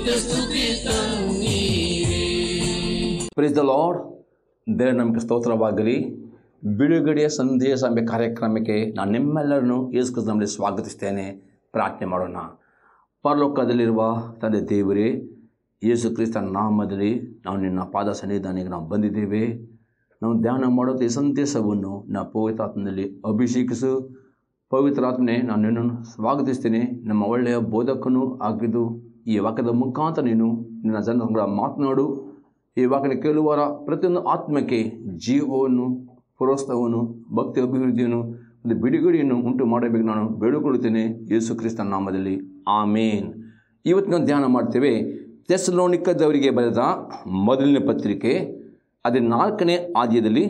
Praise the lord. ದೇವರ ನಮಗೆ ಸ್ತೋತ್ರವಾಗಲಿ. ಬಿಡುಗಡೆಯ ಸಂದೇಶ ಎಂಬ ಕಾರ್ಯಕ್ರಮಕ್ಕೆ ನಾನು ನಿಮ್ಮೆಲ್ಲರನ್ನು ಯೇಸು ಕ್ರಿಸ್ತನಲ್ಲಿ ಸ್ವಾಗತಿಸ್ತೇನೆ. ಪ್ರಾರ್ಥನೆ ಮಾಡೋಣ. ಪರಲೋಕದಲ್ಲಿರುವ ತಂದೆ ದೇವರೇ, ಯೇಸು ಕ್ರಿಸ್ತನ ನಾಮದಲ್ಲಿ ನಾವು ನಿನ್ನ ಪಾದ ಸನ್ನಿಧಾನಕ್ಕೆ ನಾವು ಬಂದಿದ್ದೇವೆ. ನಾವು ಧ್ಯಾನ ಮಾಡುವ ಈ ಸಂದೇಶವನ್ನು ನಾವು ಪವಿತ್ರಾತ್ಮನಲ್ಲಿ ಅಭಿಷೇಕಿಸು. ಪವಿತ್ರಾತ್ಮನೆ, ನಾನು ನಿನ್ನನ್ನು ಸ್ವಾಗತಿಸ್ತೇನೆ. ನಮ್ಮ ಒಳ್ಳೆಯ ಬೋಧಕನು ಆಗಿದ್ದು ಈ ವಾಕ್ಯದ ಮುಖಾಂತರ ನೀನು ನಿನ್ನ ಜನರ ಮಾತನಾಡು. ಈ ವಾಕ್ಯನ ಕೇಳುವರ ಪ್ರತಿಯೊಂದು ಆತ್ಮಕ್ಕೆ ಜೀವವನ್ನು, ಪ್ರೋತ್ಸಾಹವನ್ನು, ಭಕ್ತಿ ಅಭಿವೃದ್ಧಿಯನ್ನು ಒಂದು ಬಿಡುಗಡೆಯನ್ನು ಉಂಟು ಮಾಡಬೇಕು ನಾನು ಬೇಡಿಕೊಳ್ಳುತ್ತೇನೆ ಯೇಸು ಕ್ರಿಸ್ತನ ನಾಮದಲ್ಲಿ. ಆಮೇನ್. ಇವತ್ತು ನಾವು ಧ್ಯಾನ ಮಾಡ್ತೇವೆ ಥೆಸಲೋನಿಕದವರಿಗೆ ಬರೆದ ಮೊದಲನೇ ಪತ್ರಿಕೆ, ಅದೇ 4ನೇ ಅಧ್ಯಾಯದಲ್ಲಿ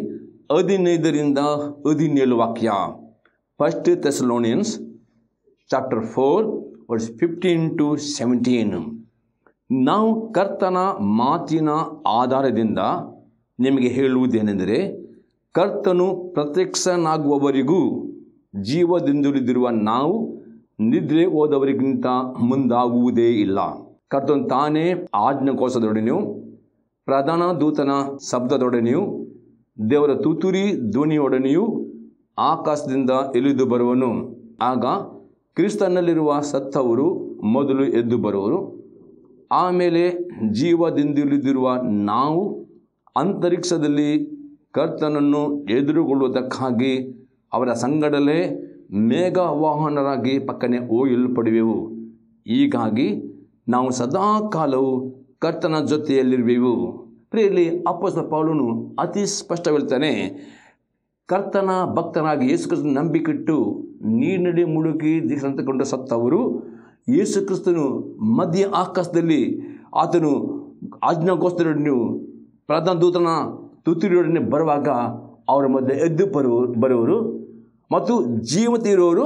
15ರಿಂದ 17 ವಾಕ್ಯ. First Thessalonians chapter 4 verse 15 to 17. ನಾವು ಕರ್ತನ ಮಾತಿನ ಆಧಾರದಿಂದ ನಿಮಗೆ ಹೇಳುವುದೇನೆಂದರೆ, ಕರ್ತನು ಪ್ರತ್ಯಕ್ಷನಾಗುವವರೆಗೂ ಜೀವದಿಂದುಳಿದಿರುವ ನಾವು ನಿದ್ರೆ ಹೋದವರಿಗಿಂತ ಮುಂದಾಗುವುದೇ ಇಲ್ಲ. ಕರ್ತನು ತಾನೇ ಆಜ್ಞಾಘೋಷದೊಡನೆಯೂ ಪ್ರಧಾನ ದೂತನ ಶಬ್ದದೊಡನೆಯೂ ದೇವರ ತುತ್ತೂರಿ ಧ್ವನಿಯೊಡನೆಯೂ ಆಕಾಶದಿಂದ ಇಳಿದು ಬರುವನು. ಆಗ ಕ್ರಿಸ್ತನಲ್ಲಿರುವ ಸತ್ತವರು ಮೊದಲು ಎದ್ದು ಬರುವರು. ಆಮೇಲೆ ಜೀವದಿಂದುಳಿದಿರುವ ನಾವು ಅಂತರಿಕ್ಷದಲ್ಲಿ ಕರ್ತನನ್ನು ಎದುರುಗೊಳ್ಳುವುದಕ್ಕಾಗಿ ಅವರ ಸಂಗಡಲೇ ಮೇಘವಾಹನರಾಗಿ ಪಕ್ಕನೆ ಒಯ್ಯಲ್ಪಡುವೆವು. ಹೀಗಾಗಿ ನಾವು ಸದಾಕಾಲವು ಕರ್ತನ ಜೊತೆಯಲ್ಲಿರುವೆವು. ಪ್ರಿಯರಲ್ಲಿ, ಅಪೊಸ್ತಲ ಪೌಲನು ಅತಿ ಸ್ಪಷ್ಟವೆಳ್ತಾನೆ, ಕರ್ತನ ಭಕ್ತನಾಗಿ ಯೇಸು ಕ್ರಿಸ್ತನ ನಂಬಿಕಿಟ್ಟು ನೀರಿನಡಿ ಮುಳುಗಿ ದೀಕ್ಷಾಂತಗೊಂಡ ಸತ್ತವರು ಯೇಸು ಕ್ರಿಸ್ತನು ಮಧ್ಯ ಆಕಾಶದಲ್ಲಿ ಆತನು ಆಜ್ಞಾಘೋಷದೊಡನೆ ಪ್ರಧಾನ ದೂತನ ತುತ್ತೂರಿಯೊಡನೆ ಬರುವಾಗ ಅವರ ಮಧ್ಯೆ ಎದ್ದು ಬರುವರು ಮತ್ತು ಜೀವಂತ ಇರುವವರು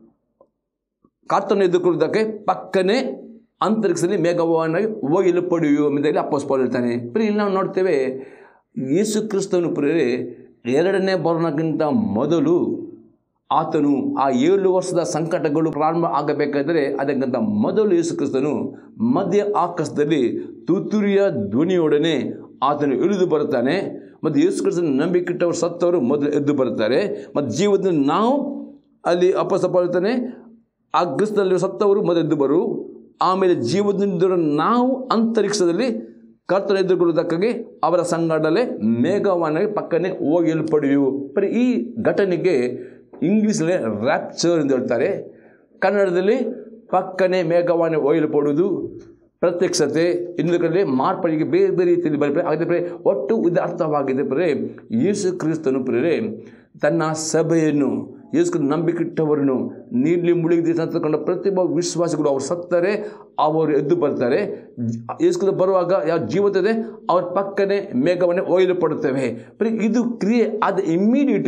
ಕರ್ತನ ಎದ್ದುಕೊಳ್ಳುವುದಕ್ಕೆ ಪಕ್ಕನೆ ಅಂತರಿಕ್ಷದಲ್ಲಿ ಮೇಘವಾಹನರಾಗಿ ಒಯ್ಯಲ್ಪಡುವೆವು ಎಂಬುದಾಗಿ ಅಪೊಸ್ತಲ ಪೌಲ ಹೇಳ್ತಾನೆ. ಇಲ್ಲಿ ನಾವು ನೋಡ್ತೇವೆ, ಯೇಸು ಕ್ರಿಸ್ತನು ಪ್ರಿಯರೇ ಎರಡನೇ ಬರೋಣಕ್ಕಿಂತ ಮೊದಲು ಆತನು ಆ 7 ವರ್ಷದ ಸಂಕಟಗಳು ಪ್ರಾರಂಭ ಆಗಬೇಕಾದರೆ ಅದಕ್ಕಿಂತ ಮೊದಲು ಯೇಸು ಕ್ರಿಸ್ತನು ಮಧ್ಯ ಆಕಾಶದಲ್ಲಿ ತುತ್ತೂರಿಯ ಧ್ವನಿಯೊಡನೆ ಆತನು ಇಳಿದು ಬರುತ್ತಾನೆ. ಮತ್ತು ಯೇಸು ಕ್ರಿಸ್ತನ ನಂಬಿಕಿಟ್ಟವರು ಸತ್ತವರು ಮೊದಲು ಎದ್ದು ಬರುತ್ತಾರೆ. ಮತ್ತು ಜೀವನದಲ್ಲಿ ನಾವು ಅಲ್ಲಿ ಅಪೊಸ್ತಲ ಪೌಲ ಹೇಳ್ತಾನೆ, ಆ ಕ್ರಿಸ್ತನಲ್ಲಿ ಸತ್ತವರು ಮೊದಲು ಎದ್ದು ಬರು. ಆಮೇಲೆ ಜೀವನದಿಂದ ನಾವು ಅಂತರಿಕ್ಷದಲ್ಲಿ ಕರ್ತನ ಎದುರುಗೊಳ್ಳುವುದಕ್ಕಾಗಿ ಅವರ ಸಂಗಡಲೇ ಮೇಘವಾಹನರಾಗಿ ಪಕ್ಕನೆ ಒಯ್ಯಲ್ಪಡುವೆವು. ಈ ಘಟನೆಗೆ ಇಂಗ್ಲೀಷಲ್ಲಿ ರ್ಯಾಪ್ಚರ್ ಎಂದು ಹೇಳ್ತಾರೆ. ಕನ್ನಡದಲ್ಲಿ ಪಕ್ಕನೆ ಮೇಘವಾಹನ ಒಯ್ಯಲ್ಪಡುವುದು, ಪ್ರತ್ಯಕ್ಷತೆ, ಇನ್ನೊಂದು ಮಾರ್ಪಡಿಗೆ ಬೇರೆ ಬೇರೆ ರೀತಿಯಲ್ಲಿ ಬರೀ ಹಾಗಾದರೆ ಒಟ್ಟು ಇದು ಅರ್ಥವಾಗಿದೆ. ಯೇಸು ಕ್ರಿಸ್ತನು ತನ್ನ ಸಭೆಯನ್ನು, ಯೇಸು ನಂಬಿಕಿಟ್ಟವರನ್ನು ನೀಲಿ ಮುಳುಗಿ ಸತ್ತುಕೊಂಡ ಪ್ರತಿಯೊಬ್ಬ ವಿಶ್ವಾಸಿಗಳು ಅವರು ಸತ್ತರೆ ಅವರು ಎದ್ದು ಬರ್ತಾರೆ. ಯೇಸು ಬರುವಾಗ ಯಾವ ಜೀವತದೆ ಅವ್ರ ಪಕ್ಕನೆ ಮೇಘವನ್ನೇ ಒಯ್ಯಲ್ಪಡುತ್ತವೆ. ಇದು ಕ್ರಿಯೆ. ಅದು ಇಮ್ಮಿಡಿಯೇಟ್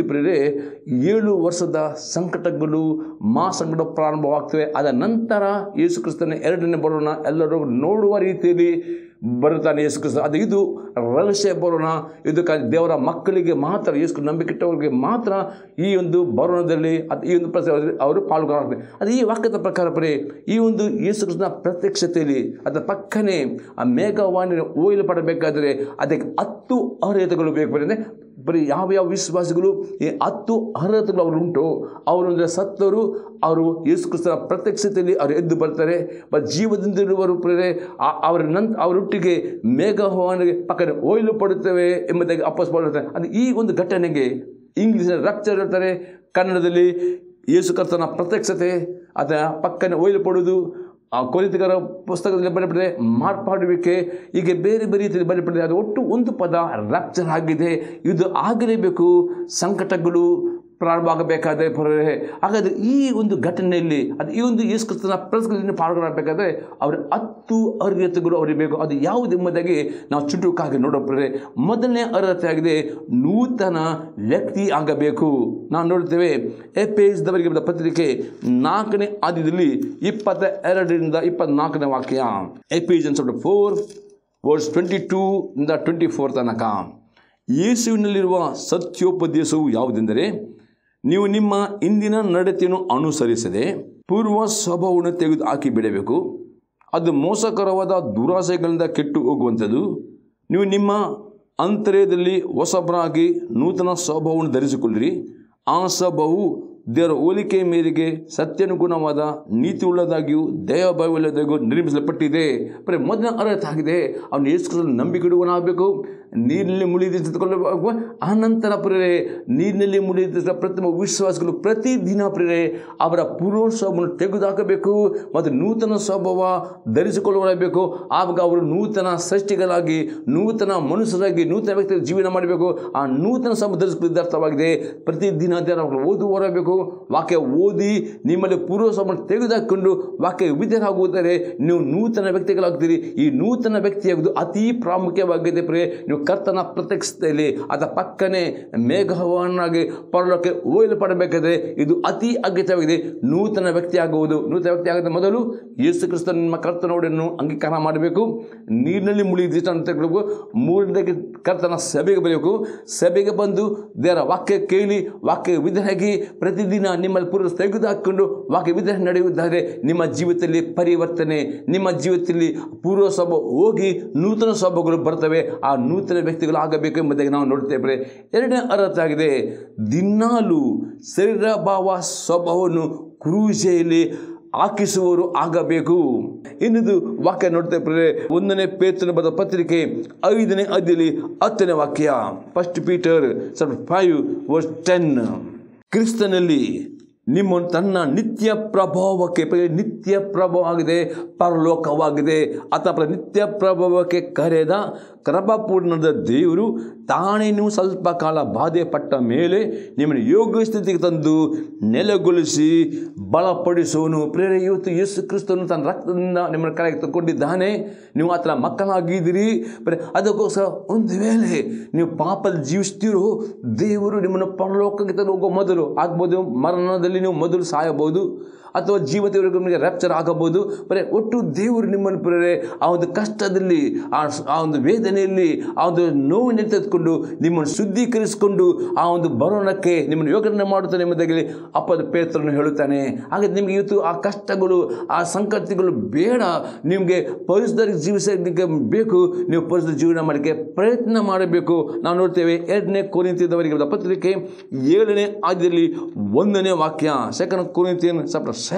7 ವರ್ಷದ ಸಂಕಟಗಳು ಮಾಸಗಳು ಪ್ರಾರಂಭವಾಗ್ತವೆ. ಅದ ನಂತರ ಯೇಸು ಕ್ರಿಸ್ತನ ಎರಡನೇ ಬರೋಣ ಎಲ್ಲರೂ ನೋಡುವ ರೀತಿಯಲ್ಲಿ ಬರುತ್ತಾನೆ ಯೇಸು ಕ್ರಿಸ್ತ. ಅದು ಇದು ರಹಸ್ಯ ಬರೋಣ. ಇದು ದೇವರ ಮಕ್ಕಳಿಗೆ ಮಾತ್ರ, ಯೇಸು ನಂಬಿಕೆಟ್ಟವರಿಗೆ ಮಾತ್ರ ಈ ಒಂದು ಬರೋಣದಲ್ಲಿ ಈ ಒಂದು ಅವರು ಪಾಲ್ಗೊಳ್ಳುತ್ತಾರೆ. ಅದು ಈ ವಾಕ್ಯದ ಪ್ರಕಾರ ಈ ಒಂದು ಯೇಸು ಕ್ರಿಸ್ತನ ಪ್ರತ್ಯಕ್ಷತೆಯಲ್ಲಿ ಅದರ ಪಕ್ಕನೆ ಆ ಮೇಘವಾಹನ ಒಯ್ಯಲ್ಪಡಬೇಕಾದರೆ ಅದಕ್ಕೆ 10 ಅರ್ಹತೆಗಳು ಬೇಕು. ಯಾವ ವಿಶ್ವಾಸಿಗಳು ಈ 10 ಅರ್ಹತೆಗಳು ಅವರು ಉಂಟು, ಅವರು ಅಂದರೆ ಸತ್ತವರು, ಅವರು ಯೇಸು ಕ್ರಿಸ್ತನ ಪ್ರತ್ಯಕ್ಷತೆಯಲ್ಲಿ ಅವರು ಎದ್ದು ಬರ್ತಾರೆ. ಮತ್ತು ಜೀವದಿಂದಿರುವರು ಅವರೊಟ್ಟಿಗೆ ಮೇಘವಾಹನಗೆ ಪಕ್ಕನೆ ಒಯ್ಯಲ್ಪಡುತ್ತವೆ ಎಂಬುದಾಗಿ ಅಪೊಸ್ತಲ ಪೌಲ ಹೇಳ್ತಾರೆ. ಅದು ಈ ಒಂದು ಘಟನೆಗೆ ಇಂಗ್ಲೀಷಲ್ಲಿ ರಪ್ಚರ್ ಹೇಳ್ತಾರೆ, ಕನ್ನಡದಲ್ಲಿ ಯೇಸು ಕ್ರಿಸ್ತನ ಪ್ರತ್ಯಕ್ಷತೆ, ಅದರ ಪಕ್ಕನೆ ಒಯ್ಯಲ್ಪಡುವುದು, ಆ ಕೊರಿಂಥಿಯರ ಪುಸ್ತಕದಲ್ಲಿ ಬರೆಯಲ್ಪಟ್ಟಿದೆ ಮಾರ್ಪಾಡುವಿಕೆ, ಹೀಗೆ ಬೇರೆ ಬೇರೆ ರೀತಿಯಲ್ಲಿ ಬರೆಯಲ್ಪಟ್ಟಿದೆ. ಅದು ಒಟ್ಟು ಒಂದು ಪದ ರ್ಯಾಪ್ಚರ್ ಆಗಿದೆ. ಇದು ಆಗಲೇಬೇಕು. ಸಂಕಟಗಳು ಪ್ರಾರಂಭ ಆಗಬೇಕಾದ್ರೆ ಹಾಗಾದರೆ ಈ ಒಂದು ಘಟನೆಯಲ್ಲಿ ಅದು ಈ ಒಂದು ಯೇಸು ಕ್ರಿಸ್ತನ ಪ್ರತ್ಯಕ್ಷತೆಯನ್ನು ಪಾಲ್ಗೊಳ್ಳಬೇಕಾದ್ರೆ ಅವರ 10 ಅರ್ಹತೆಗಳು ಅವರಿಗೆ ಬೇಕು. ಅದು ಯಾವುದು ಎಂಬುದಾಗಿ ನಾವು ಚುಟುಕಾಗಿ ನೋಡೋಪ್ರೆ, ಮೊದಲನೇ ಅರ್ಹತೆ ಆಗಿದೆ ನೂತನ ವ್ಯಕ್ತಿ ಆಗಬೇಕು. ನಾವು ನೋಡ್ತೇವೆ ಎಫೆಸದವರಿಗೆ ಬರೆದ ಪತ್ರಿಕೆ 4ನೇ ಅಧ್ಯಾಯದಲ್ಲಿ 22ರಿಂದ 24ನೇ ವಾಕ್ಯ. ಎಫೆಸಿಯನ್ಸ್ 4 ವರ್ಸ್ 22 ಇಂದ 24 ತನಕ. ಯೇಸುವಿನಲ್ಲಿರುವ ಸತ್ಯೋಪದೇಶವು ಯಾವುದೆಂದರೆ, ನೀವು ನಿಮ್ಮ ಇಂದಿನ ನಡತೆಯನ್ನು ಅನುಸರಿಸದೆ ಪೂರ್ವ ಸ್ವಭಾವವನ್ನು ತೆಗೆದು ಹಾಕಿ ಬಿಡಬೇಕು. ಅದು ಮೋಸಕರವಾದ ದುರಾಸೆಗಳಿಂದ ಕೆಟ್ಟು ಹೋಗುವಂಥದ್ದು. ನೀವು ನಿಮ್ಮ ಅಂತರ್ಯದಲ್ಲಿ ಹೊಸಬರಾಗಿ ನೂತನ ಸ್ವಭಾವವನ್ನು ಧರಿಸಿಕೊಳ್ಳಿರಿ. ಆ ಸ್ವಭಾವವು ದೇವರ ಹೋಲಿಕೆ ಮೇರೆಗೆ ಸತ್ಯನುಗುಣವಾದ ನೀತಿ ಉಳ್ಳದಾಗಿಯೂ ದಯಾಭಯವುಳ್ಳದಾಗಿಯೂ ನಿರ್ಮಿಸಲ್ಪಟ್ಟಿದೆ. ಬರೀ ಮೊದಲ ಅರ್ಥ ಆಗಿದೆ, ಅವನು ಯೇಸು ನಂಬಿಕೆಡುವನಾಗಬೇಕು, ನೀರಿನಲ್ಲಿ ಮುಳುಗಿಸಿಕೊಳ್ಳಬೇಕು. ಆನಂತರ ಪ್ರೇರೆ ನೀರಿನಲ್ಲಿ ಮುಳುಗಿದ ಪ್ರಥಮ ವಿಶ್ವಾಸಗಳು ಪ್ರತಿದಿನ ಪ್ರೇರೆ ಅವರ ಪೂರ್ವ ಸ್ವಭಾವವನ್ನು ತೆಗೆದುಹಾಕಬೇಕು ಮತ್ತು ನೂತನ ಸ್ವಭಾವ ಧರಿಸಿಕೊಳ್ಳಬೇಕು. ಆವಾಗ ಅವರು ನೂತನ ಸೃಷ್ಟಿಗಳಾಗಿ, ನೂತನ ಮನುಷ್ಯರಾಗಿ, ನೂತನ ವ್ಯಕ್ತಿ ಜೀವನ ಮಾಡಬೇಕು. ಆ ನೂತನ ಸ್ವಭಾವ ಧರಿಸಿಕೊಳ್ಳುವ ಅರ್ಥವಾಗಿದೆ. ಪ್ರತಿದಿನ ಓದುವರಬೇಕು, ವಾಕ್ಯ ಓದಿ ನಿಮ್ಮಲ್ಲಿ ಪೂರ್ವ ಸ್ವಭಾವವನ್ನು ತೆಗೆದುಹಾಕೊಂಡು ವಾಕ್ಯ ವಿಧೇಯರಾಗುವುದರೆ ನೀವು ನೂತನ ವ್ಯಕ್ತಿಗಳಾಗ್ತೀರಿ. ಈ ನೂತನ ವ್ಯಕ್ತಿಯಾಗುವುದು ಅತಿ ಪ್ರಾಮುಖ್ಯವಾಗಿದೆ. ಪ್ರೇ ನೀವು ಕರ್ತನ ಪ್ರತ್ಯಕ್ಷತೆಯಲ್ಲಿ ಅದ ಪಕ್ಕನೆ ಮೇಘವನ್ನಾಗಿ ಪರಲೋಕಕ್ಕೆ ಒಯ್ಯಲ್ಪಡಬೇಕಾದ್ರೆ ಇದು ಅತಿ ಅಗತ್ಯವಾಗಿದೆ. ನೂತನ ವ್ಯಕ್ತಿ ಆಗುವುದು. ನೂತನ ವ್ಯಕ್ತಿ ಆಗದ ಮೊದಲು ಯೇಸು ಕ್ರಿಸ್ತನ ನಿಮ್ಮ ಕರ್ತನೋಡನ್ನು ಅಂಗೀಕಾರ ಮಾಡಬೇಕು. ನೀರಿನಲ್ಲಿ ಮುಳುಗಿದಬೇಕು. ಮೂರನೇದಾಗಿ ಕರ್ತನ ಸಭೆಗೆ ಬರಬೇಕು. ಸಭೆಗೆ ಬಂದು ದೇವರ ವಾಕ್ಯ ಕೇಳಿ ವಾಕ್ಯ ವಿಧೇಯರಾಗಿ ಪ್ರತಿದಿನ ನಿಮ್ಮಲ್ಲಿ ಪೂರ್ವ ತೆಗೆದುಹಾಕಿಕೊಂಡು ವಾಕ್ಯ ವಿಧಾನ ನಡೆಯುವುದಾದರೆ ನಿಮ್ಮ ಜೀವಿತದಲ್ಲಿ ಪರಿವರ್ತನೆ, ನಿಮ್ಮ ಜೀವಿತದಲ್ಲಿ ಪೂರ್ವ ಸ್ವಭಾವ ಹೋಗಿ ನೂತನ ಸ್ವಭಾವಗಳು ಬರ್ತವೆ. ಆ ನೂತನ ವ್ಯಕ್ತಿಗಳು ಆಗಬೇಕು ಎಂಬುದಾಗಿ ನಾವು ನೋಡ್ತೇವೆ. ಎರಡನೇ ಅರ್ಥ ಆಗಿದೆ, ದಿನಾಲು ಶರೀರ ಭಾವ ಸ್ವಭಾವವನ್ನು ಕ್ರೂಜೆಯಲ್ಲಿ ಹಾಕಿಸುವವರು ಆಗಬೇಕು. ಇನ್ನೊಂದು ವಾಕ್ಯ ನೋಡ್ತೇವೆ. 1ನೇ ಪೇತ್ರನ ಬರೆದ ಪತ್ರಿಕೆ 5ನೇ ಅಧ್ಯಾಯದಲ್ಲಿ 10ನೇ ವಾಕ್ಯ, 1 Peter 5:10. ಕ್ರಿಸ್ತನಲ್ಲಿ ನಿಮ್ಮ ತನ್ನ ನಿತ್ಯ ಪ್ರಭಾವಕ್ಕೆ, ನಿತ್ಯ ಪ್ರಭಾವ ಆಗಿದೆ, ಪರಲೋಕವಾಗಿದೆ ಅಥವಾ ನಿತ್ಯ ಪ್ರಭಾವಕ್ಕೆ ಕರೆದ ಕೃಪಾಪೂರ್ಣದ ದೇವರು ತಾನೇ ನೀವು ಸ್ವಲ್ಪ ಕಾಲ ಬಾಧೆ ಪಟ್ಟ ಮೇಲೆ ನಿಮ್ಮನ್ನು ಯೋಗ್ಯ ಸ್ಥಿತಿಗೆ ತಂದು ನೆಲೆಗೊಳಿಸಿ ಬಲಪಡಿಸುವನು. ಪ್ರೇರೆ ಇವತ್ತು ಯೇಸು ಕ್ರಿಸ್ತನು ತನ್ನ ರಕ್ತದಿಂದ ನಿಮ್ಮನ್ನು ಕರೆಗೆ ತಗೊಂಡಿದ್ದಾನೆ. ನೀವು ಆ ಥರ ಮಕ್ಕಳಾಗಿದ್ದೀರಿ. ಅದಕ್ಕೋಸ್ಕರ ಒಂದು ವೇಳೆ ನೀವು ಪಾಪದಲ್ಲಿ ಜೀವಿಸ್ತೀರೋ ದೇವರು ನಿಮ್ಮನ್ನು ಪರಲೋಕಕ್ಕೆ ತಂದು ಹೋಗೋ ಮೊದಲು ಆಗ್ಬೋದು, ಮರಣದಲ್ಲಿ ನೀವು ಮೊದಲು ಸಾಯಬಹುದು ಅಥವಾ ಜೀವದವರೆಗೂ ನಿಮಗೆ ರ್ಯಾಪ್ಚರ್ ಆಗಬಹುದು. ಒಟ್ಟು ದೇವರು ನಿಮ್ಮನ್ನು ಪ್ರೇರೆ ಆ ಒಂದು ಕಷ್ಟದಲ್ಲಿ, ಆ ಒಂದು ವೇದನೆಯಲ್ಲಿ, ಆ ಒಂದು ನೋವಿನ ತೆಗೆದುಕೊಂಡು ನಿಮ್ಮನ್ನು ಶುದ್ಧೀಕರಿಸಿಕೊಂಡು ಆ ಒಂದು ಬರೋಣಕ್ಕೆ ನಿಮ್ಮನ್ನು ಯೋಗನೆ ಮಾಡುತ್ತಾನೆ ಎಂಬುದಾಗಿ ಅಪ್ಪದ ಪೇತ್ರನು ಹೇಳುತ್ತಾನೆ. ಹಾಗೆ ನಿಮಗೆ ಇವತ್ತು ಆ ಕಷ್ಟಗಳು, ಆ ಸಂಕಟಗಳು ಬೇಡ. ನಿಮಗೆ ಪರಿಸರದಲ್ಲಿ ಜೀವಿಸಲಿಕ್ಕೆ ಬೇಕು. ನೀವು ಪರಿಸರ ಜೀವನ ಮಾಡಲಿಕ್ಕೆ ಪ್ರಯತ್ನ ಮಾಡಬೇಕು. ನಾವು ನೋಡ್ತೇವೆ 2ನೇ ಕೊರಿಂಥಿಯದವರಿಗೆ ಪತ್ರಿಕೆ 7ನೇ ಅಧ್ಯಾಯದಲ್ಲಿ 1ನೇ ವಾಕ್ಯ, 2 Corinthians